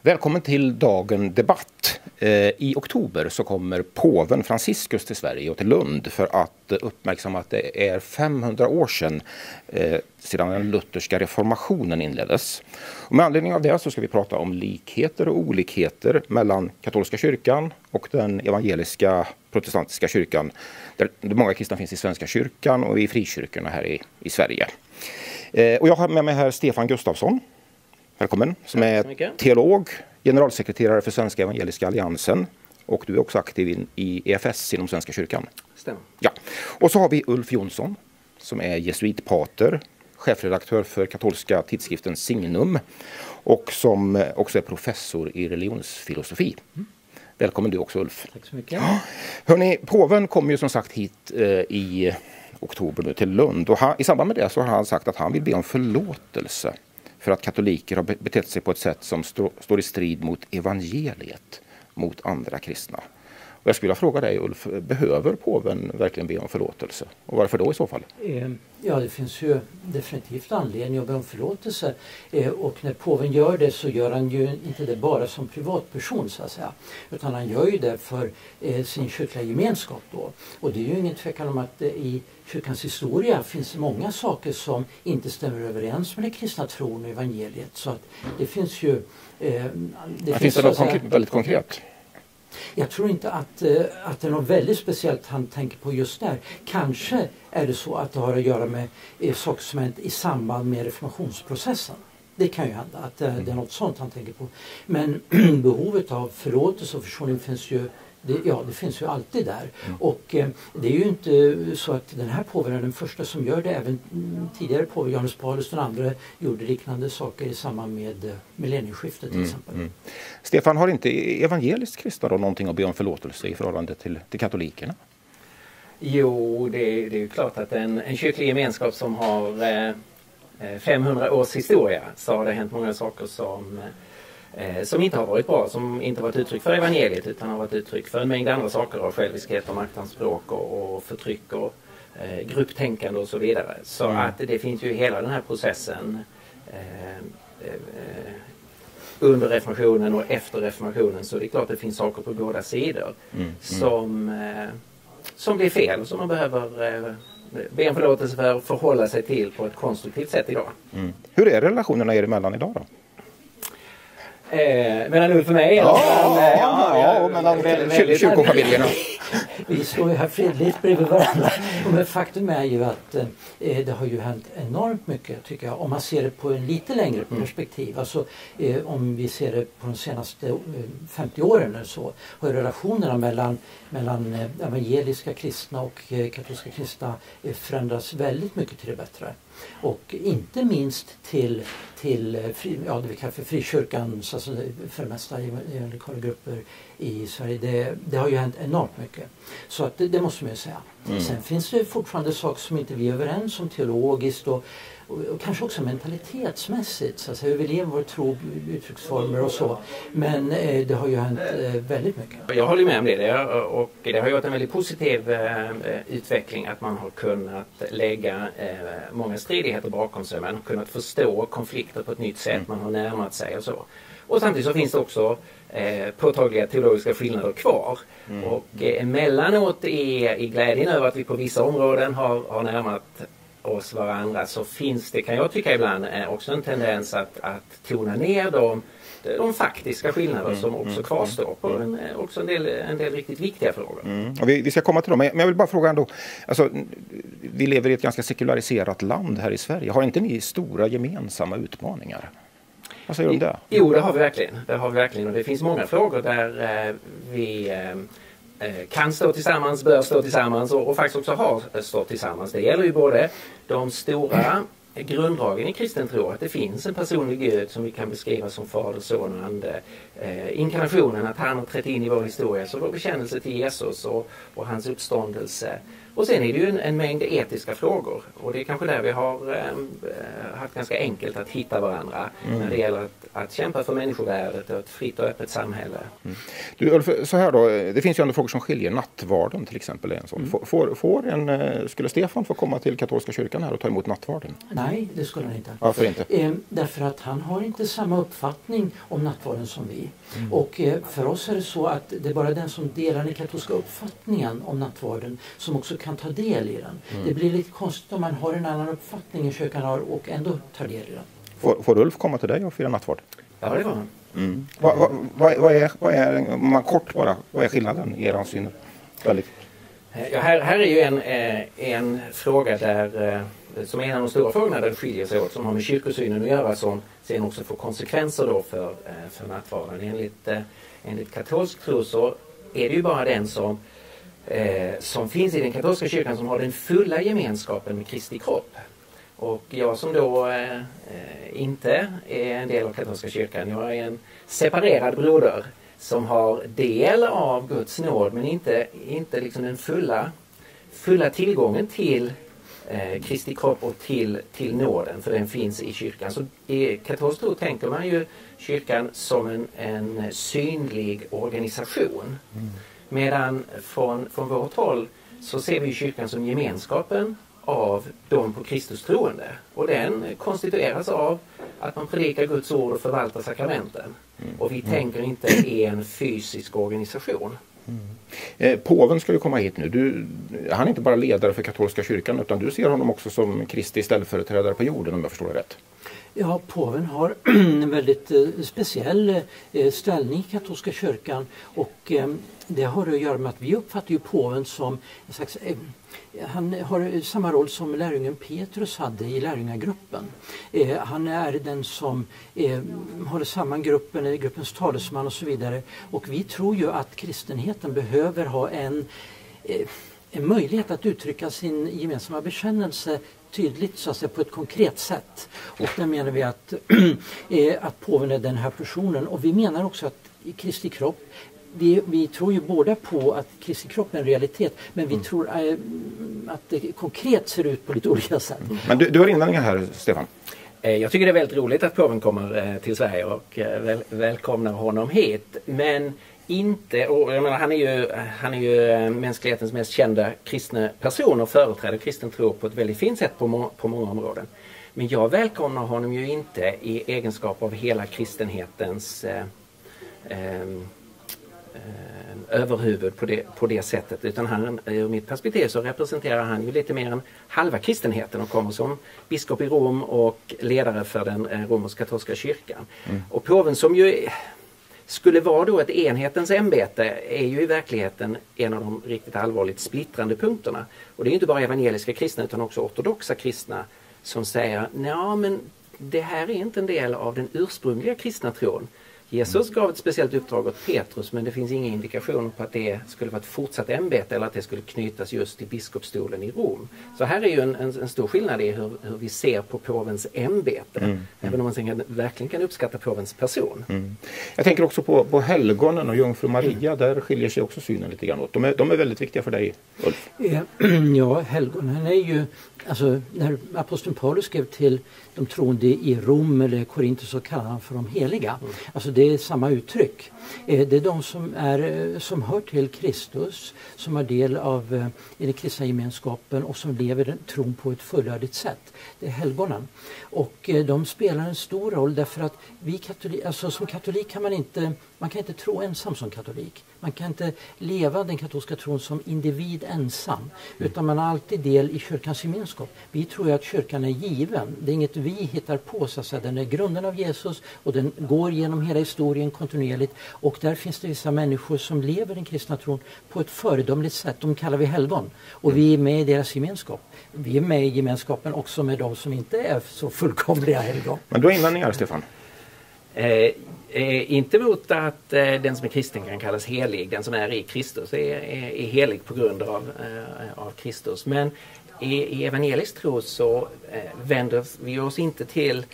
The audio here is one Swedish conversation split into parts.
Välkommen till Dagen Debatt. I oktober så kommer påven Franciscus till Sverige och till Lund för att uppmärksamma att det är 500 år sedan den lutherska reformationen inleddes. Och med anledning av det så ska vi prata om likheter och olikheter mellan katolska kyrkan och den evangeliska protestantiska kyrkan. Där många kristna finns i Svenska kyrkan och i frikyrkorna här i Sverige. Och jag har med mig här Stefan Gustafsson. Välkommen, som är teolog, generalsekreterare för Svenska evangeliska alliansen, och du är också aktiv i EFS inom Svenska kyrkan. Stämmer. Ja. Och så har vi Ulf Jonsson som är jesuitpater, chefredaktör för katolska tidskriften Signum och som också är professor i religionsfilosofi. Välkommen du också, Ulf. Tack så mycket. Hörrni, påven kom ju som sagt hit i oktober nu till Lund, och i samband med det så har han sagt att han vill be om förlåtelse för att katoliker har betett sig på ett sätt som står i strid mot evangeliet, mot andra kristna. Och jag skulle vilja fråga dig, Ulf, behöver påven verkligen be om förlåtelse? Och varför då i så fall? Ja, det finns ju definitivt anledning att be om förlåtelse. Och när påven gör det så gör han ju inte det bara som privatperson så att säga. Utan han gör ju det för sin kyrkliga gemenskap då. Och det är ju ingen tvekan om att i kyrkans historia finns många saker som inte stämmer överens med den kristna tron och evangeliet. Så att det finns ju... finns det något väldigt konkret? Jag tror inte att det är något väldigt speciellt han tänker på just där. Kanske är det så att det har att göra med saker som hänt i samband med reformationsprocessen. Det kan ju hända att det är något sånt han tänker på. Men behovet av förlåtelse och försoning finns ju, det finns ju alltid där. Och det är ju inte så att den här påven är den första som gör det. Även tidigare påven, Johannes Paulus II, gjorde liknande saker i samband med millennieskiftet till exempel. Stefan, har inte evangeliskt kristna då någonting att be om förlåtelse i förhållande till katolikerna? Jo, det är ju klart att en kyrklig gemenskap som har 500 års historia, så har det hänt många saker som inte har varit bra, som inte varit uttryck för evangeliet utan har varit uttryck för en mängd andra saker av själviskhet och maktanspråk och förtryck och grupptänkande och så vidare. Så att det finns ju hela den här processen under reformationen och efter reformationen, så det är klart att det finns saker på båda sidor som blir fel och som man behöver be om förlåtelse för att förhålla sig till på ett konstruktivt sätt idag. Hur är relationerna er emellan idag då? Mellan Ulf och mig? Ja, mellan kyrkofamiljerna. Vi står ju här fredligt bredvid varandra. Men faktum är ju att det har ju hänt enormt mycket, tycker jag. Om man ser det på en lite längre perspektiv. Alltså om vi ser det på de senaste 50 åren eller så, har relationerna mellan evangeliska kristna och katolska kristna förändrats väldigt mycket till det bättre. Och inte minst till det vi kallar för frikyrkans, alltså för det mesta evangelikala grupper i Sverige. Det har ju hänt enormt mycket. Så att det måste man ju säga. Sen finns det fortfarande saker som inte vi är överens om teologiskt och kanske också mentalitetsmässigt, så att säga, hur vi lever vår tro, uttrycksformer och så. Men det har ju hänt väldigt mycket. Jag håller med om det, och det har ju varit en väldigt positiv utveckling att man har kunnat lägga många stridigheter bakom sig. Man har kunnat förstå konflikter på ett nytt sätt, man har närmat sig och så. Och samtidigt så finns det också påtagliga teologiska skillnader kvar. Och emellanåt i glädjen över att vi på vissa områden har närmat oss varandra, så finns det, kan jag tycka ibland, också en tendens att tona ner de faktiska skillnader som också kvarstår på också en del riktigt viktiga frågor. Och vi ska komma till dem, men jag vill bara fråga ändå, alltså, vi lever i ett ganska sekulariserat land här i Sverige. Har inte ni stora gemensamma utmaningar? Vad säger du om det? Jo, det har vi verkligen. Och det finns många frågor där vi kan stå tillsammans, bör stå tillsammans och faktiskt också har stått tillsammans. Det gäller ju både de stora grunddragen i kristen tro, att det finns en personlig Gud som vi kan beskriva som fader, son och ande. Inkarnationen, att han har trätt in i vår historia, så vår bekännelse till Jesus och hans uppståndelse Och sen är det ju en mängd etiska frågor och det är kanske där vi har haft ganska enkelt att hitta varandra när det gäller att kämpa för människovärdet och ett fritt och öppet samhälle. Du Ulf, så här då, det finns ju ändå frågor som skiljer. Nattvarden till exempel är en sån. Skulle Stefan få komma till katolska kyrkan här och ta emot nattvarden? Nej, det skulle han inte. Varför inte? Därför att han har inte samma uppfattning om nattvarden som vi. Och för oss är det så att det är bara den som delar den katolska uppfattningen om nattvarden som också kan ta del i den. Det blir lite konstigt om man har en annan uppfattning än kyrkan har och ändå tar del i den. Får Ulf komma till dig och fira nattvard? Ja, det var han. Vad är, om man kort bara, vad är skillnaden i er syn? Ja, här är ju en fråga där, som är en av de stora frågorna där det skiljer sig åt, som har med kyrkosynen att göra, som sen också får konsekvenser då för nattvarden. Enligt katolsk tro så är det ju bara den som finns i den katolska kyrkan som har den fulla gemenskapen med Kristi kropp. Och jag som då inte är en del av katolska kyrkan, jag är en separerad broder som har del av Guds nåd men inte liksom den fulla tillgången till Kristi kropp och till nåden, för den finns i kyrkan. Så i katolsk tro tänker man ju kyrkan som en synlig organisation. Medan från vårt håll så ser vi kyrkan som gemenskapen av de på Kristus troende. Och den konstitueras av att man predikar Guds ord och förvaltar sakramenten. Och vi tänker inte i en fysisk organisation. Påven ska ju komma hit nu. Han är inte bara ledare för katolska kyrkan utan du ser honom också som Kristi ställföreträdare på jorden, om jag förstår det rätt. Ja, påven har en väldigt speciell ställning i katolska kyrkan och det har att göra med att vi uppfattar ju påven som en slags, han har samma roll som lärjungen Petrus hade i lärjungagruppen. Han är den som håller samman gruppens talesman och så vidare. Och vi tror ju att kristenheten behöver ha en möjlighet att uttrycka sin gemensamma bekännelse tydligt, så att säga, på ett konkret sätt. Och där menar vi att påven är den här personen. Och vi menar också att i Kristi kropp, vi tror ju båda på att Kristi kropp är en realitet, men vi tror att det konkret ser ut på lite olika sätt. Men du har invändningar här, Stefan? Jag tycker det är väldigt roligt att påven kommer till Sverige och välkomnar honom hit. Men inte, och jag menar, han är ju mänsklighetens mest kända kristna person och företräder kristen tro på ett väldigt fint sätt på många områden. Men jag välkomnar honom ju inte i egenskap av hela kristenhetens överhuvud på det sättet, utan han, ur mitt perspektiv så representerar han ju lite mer än halva kristenheten och kommer som biskop i Rom och ledare för den romersk-katolska kyrkan. Och påven, som ju skulle vara då ett enhetens ämbete, är ju i verkligheten en av de riktigt allvarligt splittrande punkterna. Och det är inte bara evangeliska kristna utan också ortodoxa kristna som säger, nej, men det här är inte en del av den ursprungliga kristna tron. Jesus gav ett speciellt uppdrag åt Petrus, men det finns ingen indikation på att det skulle vara ett fortsatt ämbete eller att det skulle knytas just till biskopsstolen i Rom. Så här är ju en stor skillnad i hur vi ser på påvens ämbete, även om man verkligen kan uppskatta påvens person. Jag tänker också på helgonen och jungfru Maria, där skiljer sig också synen lite grann åt. De är väldigt viktiga för dig, Ulf. Ja, helgonen är ju, alltså när aposteln Paulus skrev till de troende i Rom eller Korintus så kallar han för de heliga. Alltså det är samma uttryck. Det är de som hör till Kristus, som har del av den kristna gemenskapen och som lever tron på ett fullödigt sätt. Det är helgonen. Och de spelar en stor roll därför att som katolik kan man kan inte tro ensam som katolik. Man kan inte leva den katolska tron som individ ensam, utan man har alltid del i kyrkans gemenskap. Vi tror ju att kyrkan är given. Det är inget vi hittar på, så att säga. Den är grunden av Jesus och den går genom hela historien kontinuerligt. Och där finns det vissa människor som lever den kristna tron på ett föredömligt sätt. De kallar vi helgon. Och vi är med i deras gemenskap. Vi är med i gemenskapen också med de som inte är så fullkomliga helgon. Men du har invändningar, Stefan? Inte mot att den som är kristen kan kallas helig. Den som är i Kristus är helig på grund av Kristus. Men i evangelisk tro så vänder vi oss inte till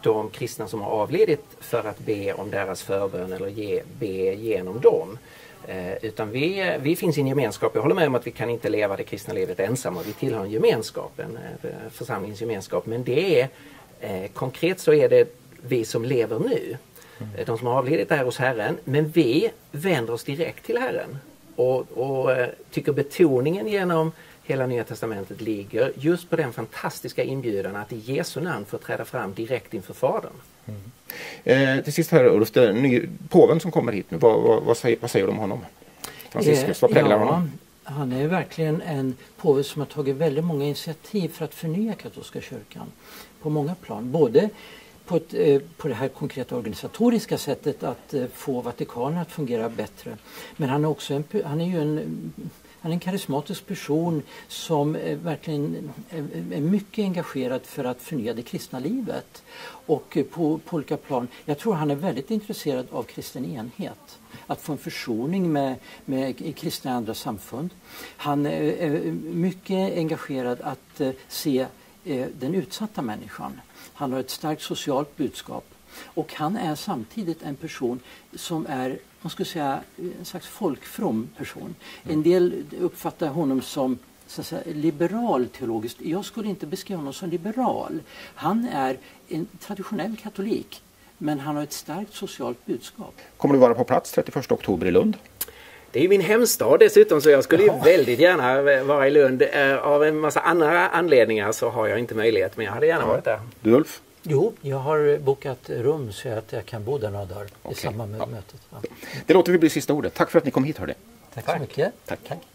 de kristna som har avlidit för att be om deras förbön eller be genom dem. Utan vi finns i en gemenskap. Jag håller med om att vi kan inte leva det kristna livet ensamma. Vi tillhör en gemenskap, en församlingsgemenskap. Men det är konkret så är det vi som lever nu. De som har avlidit är hos Herren. Men vi vänder oss direkt till Herren. Och tycker betoningen genom hela Nya Testamentet ligger just på den fantastiska inbjudan att i Jesu namn få träda fram direkt inför Fadern. Till sist här Ulf, påven som kommer hit nu, vad säger du om honom? Franciscus, vad präglar honom? Han är verkligen en påve som har tagit väldigt många initiativ för att förnya katolska kyrkan på många plan. Både på det här konkreta organisatoriska sättet att få Vatikanen att fungera bättre. Men han är också han är en karismatisk person som verkligen är mycket engagerad för att förnya det kristna livet. Och på olika plan. Jag tror han är väldigt intresserad av kristen enhet. Att få en försoning med kristna andra samfund. Han är mycket engagerad att se den utsatta människan. Han har ett starkt socialt budskap. Och han är samtidigt en person som är, man skulle säga, en slags folkfrom person. En del uppfattar honom som så att säga, liberal teologiskt. Jag skulle inte beskriva honom som liberal. Han är en traditionell katolik. Men han har ett starkt socialt budskap. Kommer du vara på plats 31 oktober i Lund? Det är ju min hemstad dessutom, så jag skulle ju väldigt gärna vara i Lund. Av en massa andra anledningar så har jag inte möjlighet, men jag hade gärna varit där. Du Ulf? Jo, jag har bokat rum så att jag kan bo där några dagar i samband med mötet. Ja. Det låter vi bli sista ordet. Tack för att ni kom hit, hörde. Tack så mycket. Tack.